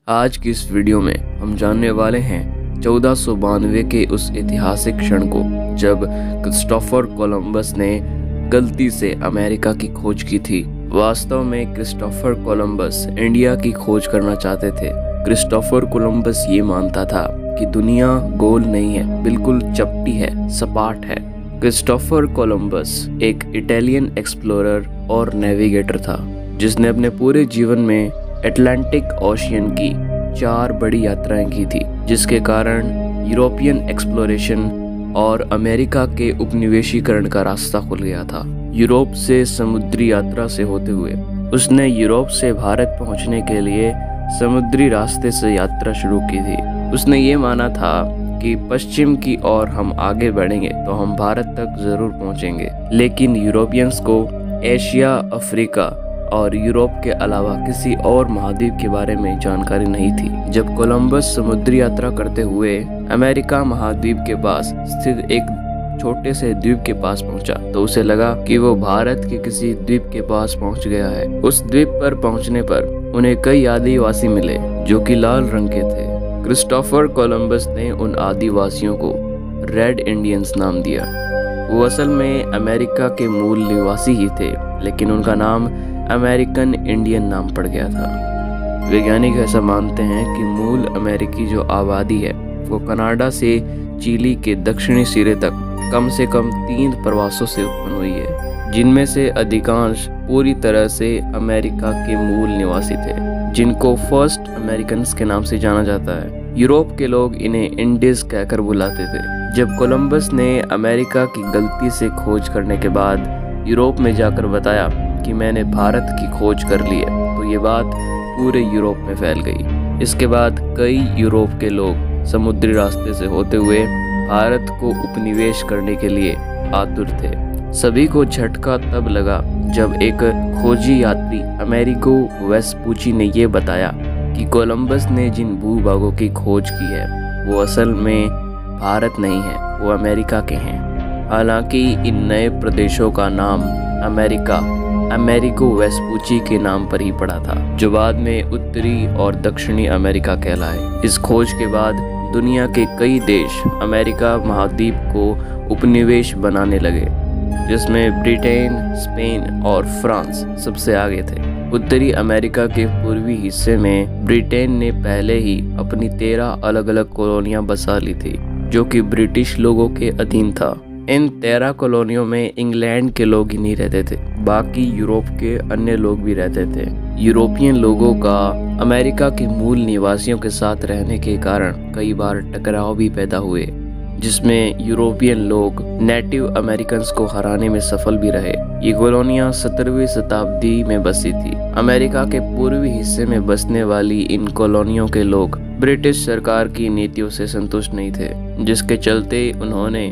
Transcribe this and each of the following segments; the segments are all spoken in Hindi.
आज की इस वीडियो में हम जानने वाले हैं 1492 के उस ऐतिहासिक क्षण को जब क्रिस्टोफर कोलंबस ने गलती से अमेरिका की खोज की थी। वास्तव में क्रिस्टोफर कोलंबस इंडिया की खोज करना चाहते थे। क्रिस्टोफर कोलंबस ये मानता था कि दुनिया गोल नहीं है, बिल्कुल चपटी है, सपाट है। क्रिस्टोफर कोलंबस एक इटालियन एक्सप्लोरर और नेविगेटर था जिसने अपने पूरे जीवन में अटलांटिक ओशियन की 4 बड़ी यात्राएं की थी, जिसके कारण यूरोपियन एक्सप्लोरेशन और अमेरिका के उपनिवेशीकरण का रास्ता खुल गया था। यूरोप से समुद्री यात्रा से होते हुए उसने यूरोप से भारत पहुंचने के लिए समुद्री रास्ते से यात्रा शुरू की थी। उसने ये माना था कि पश्चिम की ओर हम आगे बढ़ेंगे तो हम भारत तक जरूर पहुंचेंगे, लेकिन यूरोपियंस को एशिया, अफ्रीका और यूरोप के अलावा किसी और महाद्वीप के बारे में जानकारी नहीं थी। जब कोलंबस समुद्री यात्रा करते हुए अमेरिका महाद्वीप के पास स्थित एक छोटे से द्वीप के पास पहुंचा तो उसे लगा कि वो भारत के किसी द्वीप के पास पहुंच गया है। उस द्वीप पर पहुंचने पर उन्हें कई आदिवासी मिले जो कि लाल रंग के थे। क्रिस्टोफर कोलंबस ने उन आदिवासियों को रेड इंडियंस नाम दिया। वो असल में अमेरिका के मूल निवासी ही थे, लेकिन उनका नाम अमेरिकन इंडियन नाम पड़ गया था। वैज्ञानिक ऐसा मानते हैं कि मूल अमेरिकी जो आबादी है वो कनाडा से चिली के दक्षिणी सिरे तक कम से कम 3 प्रवासों से उत्पन्न हुई है, जिनमें से अधिकांश पूरी तरह से अमेरिका के मूल निवासी थे, जिनको फर्स्ट अमेरिकन्स के नाम से जाना जाता है। यूरोप के लोग इन्हें इंडियंस कहकर बुलाते थे। जब कोलंबस ने अमेरिका की गलती से खोज करने के बाद यूरोप में जाकर बताया कि मैंने भारत की खोज कर ली है, तो ये बात पूरे यूरोप में फैल गई। इसके बाद कई यूरोप के लोग समुद्री रास्ते से होते हुए भारत को उपनिवेश करने के लिए आतुर थे। सभी को झटका तब लगा जब एक खोजी यात्री अमेरिगो वेस्पूची ने यह बताया कि कोलंबस ने जिन भूभागों की खोज की है वो असल में भारत नहीं है, वो अमेरिका के हैं। हालांकि इन नए प्रदेशों का नाम अमेरिका अमेरिगो वेस्पूची के नाम पर ही पड़ा था, जो बाद में उत्तरी और दक्षिणी अमेरिका कहलाए। इस खोज के बाद दुनिया के कई देश अमेरिका महाद्वीप को उपनिवेश बनाने लगे, जिसमें ब्रिटेन, स्पेन और फ्रांस सबसे आगे थे। उत्तरी अमेरिका के पूर्वी हिस्से में ब्रिटेन ने पहले ही अपनी 13 अलग अलग कॉलोनियां बसा ली थी, जो कि ब्रिटिश लोगों के अधीन था। इन 13 कॉलोनियों में इंग्लैंड के लोग ही नहीं रहते थे, बाकी यूरोप के अन्य लोग भी रहते थे। यूरोपियन लोगों का अमेरिका के मूल निवासियों के साथ रहने के कारण कई बार टकराव भी पैदा हुए, जिसमें यूरोपियन लोग नेटिव अमेरिकन्स को हराने में सफल भी रहे। ये कॉलोनियां 17वीं शताब्दी में बसी थी। अमेरिका के पूर्वी हिस्से में बसने वाली इन कॉलोनियों के लोग ब्रिटिश सरकार की नीतियों से संतुष्ट नहीं थे, जिसके चलते उन्होंने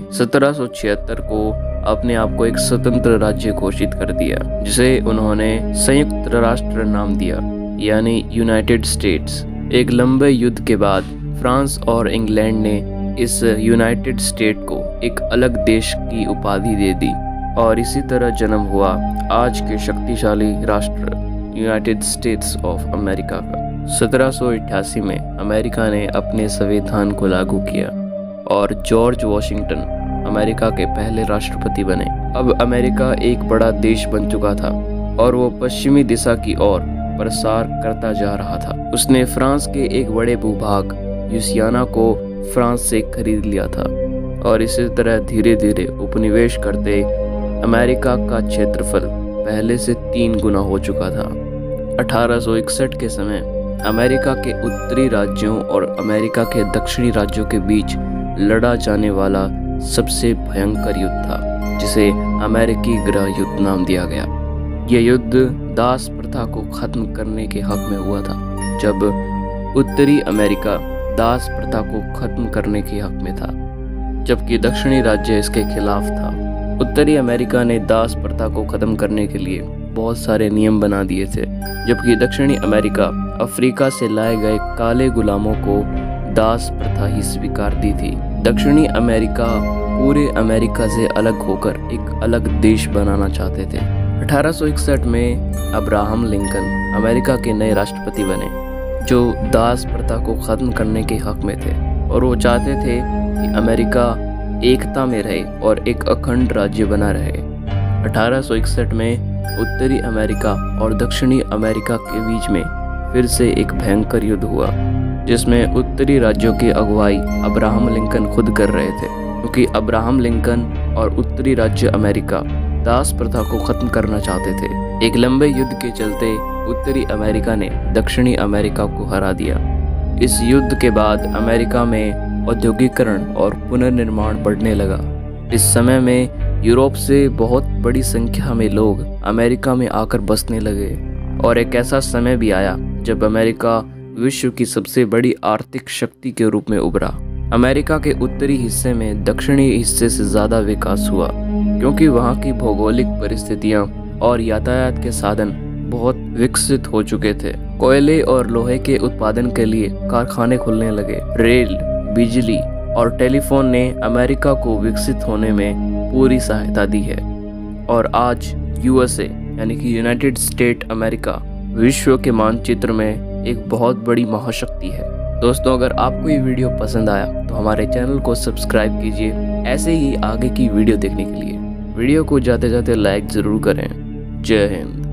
1776 को अपने आप को एक स्वतंत्र राज्य घोषित कर दिया, जिसे उन्होंने संयुक्त राष्ट्र नाम दिया, यानी यूनाइटेड स्टेट्स। एक लंबे युद्ध के बाद फ्रांस और इंग्लैंड ने इस यूनाइटेड स्टेट को एक अलग देश की उपाधि दे दी और इसी तरह जन्म हुआ आज के शक्तिशाली राष्ट्र यूनाइटेड स्टेट्स ऑफ अमेरिका का। 1788 में अमेरिका ने अपने संविधान को लागू किया और जॉर्ज वॉशिंगटन अमेरिका के पहले राष्ट्रपति बने। अब अमेरिका एक बड़ा देश बन चुका था और वो पश्चिमी दिशा की ओर प्रसार करता जा रहा था। उसने फ्रांस के एक बड़े भूभाग यूसियाना को फ्रांस से खरीद लिया था और इसी तरह धीरे धीरे उपनिवेश करते अमेरिका का क्षेत्रफल पहले से 3 गुना हो चुका था। 1861 के समय अमेरिका के उत्तरी राज्यों और अमेरिका के दक्षिणी राज्यों के बीच लड़ा जाने वाला सबसे भयंकर युद्ध था, जिसे अमेरिकी गृह युद्ध नाम दिया गया। यह युद्ध दास प्रथा को खत्म करने के हक में हुआ था, जब उत्तरी अमेरिका दास प्रथा को खत्म करने के हक में था, जबकि दक्षिणी राज्य इसके खिलाफ था। उत्तरी अमेरिका ने दास प्रथा को खत्म करने के लिए बहुत सारे नियम बना दिए थे, जबकि दक्षिणी अमेरिका अफ्रीका से लाए गए काले गुलामों को दास प्रथा ही स्वीकार दी थी। दक्षिणी अमेरिका पूरे अमेरिका से अलग होकर एक अलग देश बनाना चाहते थे। 1861 में अब्राहम लिंकन अमेरिका के नए राष्ट्रपति बने, जो दास प्रथा को ख़त्म करने के हक में थे और वो चाहते थे कि अमेरिका एकता में रहे और एक अखंड राज्य बना रहे। 1861 में उत्तरी अमेरिका और दक्षिणी अमेरिका के बीच में फिर से एक भयंकर युद्ध हुआ, जिसमें उत्तरी राज्यों की अगुवाई अब्राहम लिंकन खुद कर रहे थे, क्योंकि अब्राहम लिंकन और उत्तरी राज्य अमेरिका दास प्रथा को खत्म करना चाहते थे। एक लंबे युद्ध के चलते उत्तरी अमेरिका ने दक्षिणी अमेरिका को हरा दिया। इस युद्ध के बाद अमेरिका में औद्योगिकरण और पुनर्निर्माण बढ़ने लगा। इस समय में यूरोप से बहुत बड़ी संख्या में लोग अमेरिका में आकर बसने लगे और एक ऐसा समय भी आया जब अमेरिका विश्व की सबसे बड़ी आर्थिक शक्ति के रूप में उभरा। अमेरिका के उत्तरी हिस्से में दक्षिणी हिस्से से ज़्यादा विकास हुआ, क्योंकि वहाँ की भौगोलिक परिस्थितियाँ और यातायात के साधन बहुत विकसित हो चुके थे। कोयले और लोहे के उत्पादन के लिए कारखाने खुलने लगे। रेल, बिजली और टेलीफोन ने अमेरिका को विकसित होने में पूरी सहायता दी है और आज यूएसए यानी कि यूनाइटेड स्टेट अमेरिका विश्व के मानचित्र में एक बहुत बड़ी महाशक्ति है। दोस्तों, अगर आपको ये वीडियो पसंद आया तो हमारे चैनल को सब्सक्राइब कीजिए ऐसे ही आगे की वीडियो देखने के लिए। वीडियो को जाते जाते लाइक ज़रूर करें। जय हिंद।